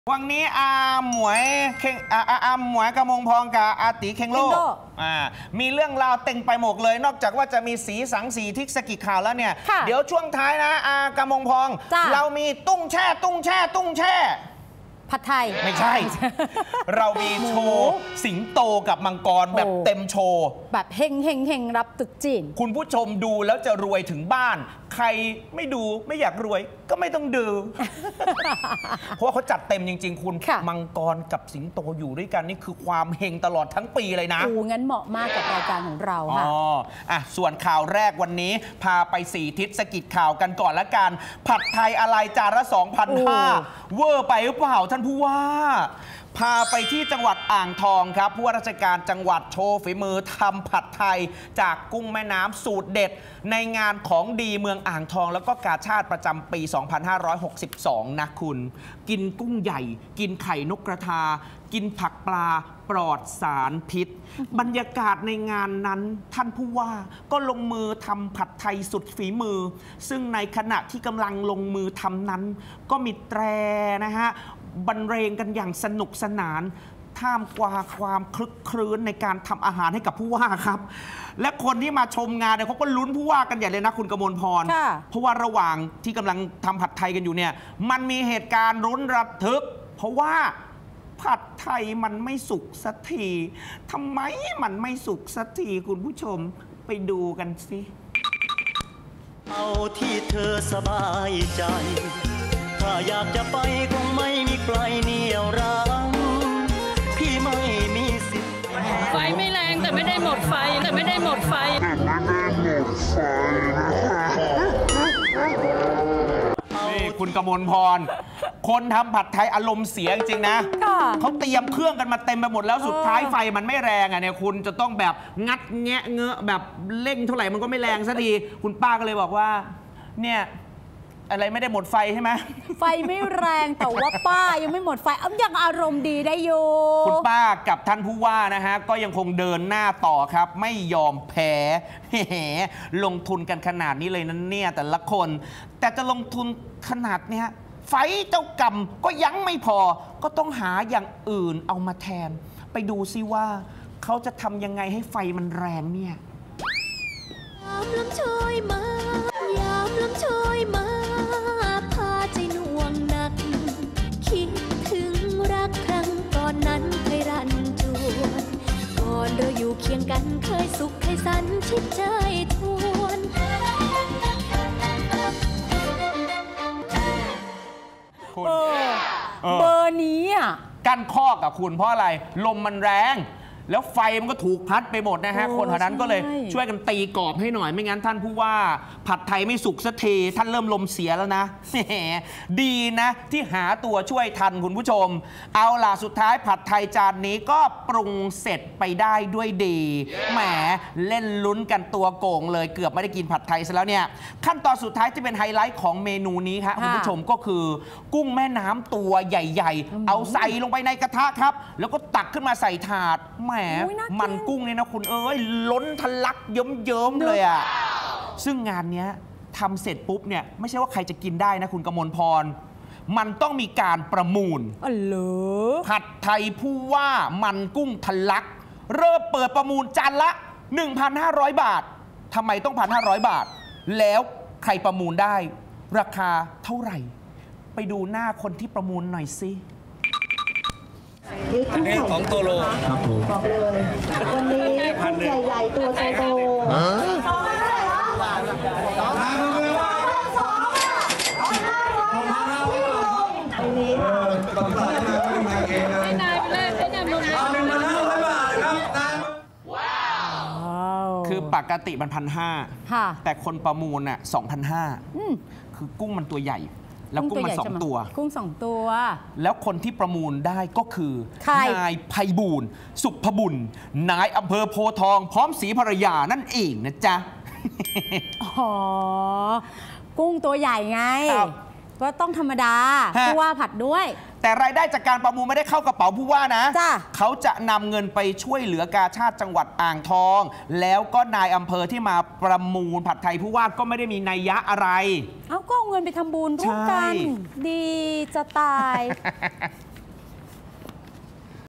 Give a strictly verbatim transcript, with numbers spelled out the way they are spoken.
วันนี้อาหมวยเข่งอาอาหมวยกระมงพองกับอาติเข่งโลอ่ามีเรื่องราวเต็งไปหมดเลยนอกจากว่าจะมีสีสังสีทิกสกิข่าวแล้วเนี่ยเดี๋ยวช่วงท้ายนะอากระมงพองเรามีตุ้งแช่ตุ้งแช่ตุ้งแช่ผัดไทยไม่ใช่ เรามีโชว์สิงโตกับมังกรแบบเต็มโชว์แบบเฮงเฮงเฮงรับตึกจีนคุณผู้ชมดูแล้วจะรวยถึงบ้านใครไม่ดูไม่อยากรวยก็ไม่ต้องดู เพราะว่าเขาจัดเต็มจริงๆคุณมังกรกับสิงโตอยู่ด้วยกันนี่คือความเฮงตลอดทั้งปีเลยนะโอ้งั้นเหมาะมากกับรายการของเราค่ะอ๋ออ่ะส่วนข่าวแรกวันนี้พาไปสี่ทิศสกิดข่าวกันก่อนละกันผัดไทยอะไรจานละสองพันห้าเวอร์ไปหรือเปล่าท่านผู้ว่าพาไปที่จังหวัดอ่างทองครับผู้ว่าราชการจังหวัดโชว์ฝีมือทำผัดไทยจากกุ้งแม่น้ำสูตรเด็ดในงานของดีเมืองอ่างทองแล้วก็กาชาติประจำปี สองพันห้าร้อยหกสิบสอง นะคุณกินกุ้งใหญ่กินไข่นกกระทากินผักปลาปลอดสารพิษบรรยากาศในงานนั้นท่านผู้ว่าก็ลงมือทำผัดไทยสุดฝีมือซึ่งในขณะที่กำลังลงมือทำนั้นก็มีแตรนะฮะบรรเลงกันอย่างสนุกสนานท่ามกลางความคลึกครื้นในการทำอาหารให้กับผู้ว่าครับและคนที่มาชมงานเนี่ยเขาก็ลุ้นผู้ว่ากันใหญ่เลยนะคุณกมลพรเพราะว่าระหว่างที่กำลังทำผัดไทยกันอยู่เนี่ยมันมีเหตุการณ์รุนระทึกเพราะว่าผัดไทยมันไม่สุกสักทีทำไมมันไม่สุกสักทีคุณผู้ชมไปดูกันสิเอาที่เธอสบายใจถ้าอยากจะไปคงไม่มีใครเหนี่ยวรั้งพี่ไม่มีสิทธิ์ไฟไม่แรงแต่ไม่ได้หมดไฟแต่ไม่ได้หมดไฟนี่คุณกมลพรคนทำผัดไทยอารมณ์เสียจริงๆนะเขาเตรียมเครื่องกันมาเต็มไปหมดแล้วสุดท้ายไฟมันไม่แรงอ่ะเนี่ยคุณจะต้องแบบงัดแงะเงอะแบบเร่งเท่าไหร่มันก็ไม่แรงสักทีคุณป้าก็เลยบอกว่าเนี่ยอะไรไม่ได้หมดไฟใช่ไหมไฟไม่แรงแต่ว่าป้ายังไม่หมดไฟอ้ำยังอารมณ์ดีได้อยู่คุณป้ากับท่านผู้ว่านะฮะก็ยังคงเดินหน้าต่อครับไม่ยอมแพ้ลงทุนกันขนาดนี้เลยนั่นเนี่ยแต่ละคนแต่จะลงทุนขนาดเนี้ยไฟเจ้ากรรมก็ยังไม่พอก็ต้องหาอย่างอื่นเอามาแทนไปดูซิว่าเขาจะทำยังไงให้ไฟมันแรงเนี่ยยามลำชอยมายามลำชอยมาพาใจหน่วงหนักคิดถึงรักครั้งก่อนนั้นเคยรันจวนก่อนเราอยู่เคียงกันเคยสุขเคยสันชิดใจทวนคุณเบอร์นี้อ่ะกั้นข้อกับคุณเพราะอะไรลมมันแรงแล้วไฟมันก็ถูกพัดไปหมดนะฮะคนแถวนั้นก็เลยช่วยกันตีกรอบให้หน่อยไม่งั้นท่านผู้ว่าผัดไทยไม่สุกสักทีท่านเริ่มลมเสียแล้วนะดีนะที่หาตัวช่วยทันคุณผู้ชมเอาล่ะสุดท้ายผัดไทยจานนี้ก็ปรุงเสร็จไปได้ด้วยดีแหมเล่นลุ้นกันตัวโก่งเลยเกือบไม่ได้กินผัดไทยซะแล้วเนี่ยขั้นตอนสุดท้ายจะเป็นไฮไลท์ของเมนูนี้ครับคุณผู้ชมก็คือกุ้งแม่น้ำตัวใหญ่ๆเอาใส่ลงไปในกระทะครับแล้วก็ตักขึ้นมาใส่ถาดแหมมันกุ้งเนี่ยนะคุณเอ้ยล้นทะลักเยิ้มๆเลยอ่ะซึ่งงานนี้ทำเสร็จปุ๊บเนี่ยไม่ใช่ว่าใครจะกินได้นะคุณกมลพรมันต้องมีการประมูลอ๋อเหรอผัดไทยผู้ว่ามันกุ้งทะลักเริ่มเปิดประมูลจานละ หนึ่งพันห้าร้อย บาททำไมต้อง หนึ่งพันห้าร้อย บาทแล้วใครประมูลได้ราคาเท่าไหร่ไปดูหน้าคนที่ประมูลหน่อยสิอันนี้ของตัวโลครับผมบอกเลยวันนี้กุ้งใหญ่ๆตัวโตๆให้นายไปเลยให้นายลงคือปกติมันพันห้าแต่คนประมูลน่ะสองพันห้าคือกุ้งมันตัวใหญ่แล้วกุ้งมันสองตัวกุ้งสองตัวแล้วคนที่ประมูลได้ก็คือนายไพบูลย์สุภบุญนายอำเภอโพธิ์ทองพร้อมศรีภรรยานั่นเองนะจ๊ะอ๋อกุ้งตัวใหญ่ไงก็ต้องธรรมดาผู้ว่าผัดด้วยแต่รายได้จากการประมูลไม่ได้เข้ากระเป๋าผู้ว่านะเขาจะนำเงินไปช่วยเหลือกาชาติจังหวัดอ่างทองแล้วก็นายอำเภอที่มาประมูลผัดไทยผู้ว่าก็ไม่ได้มีนัยยะอะไรเอาก็เอาเงินไปทำบุญร่วมกันดีจะตาย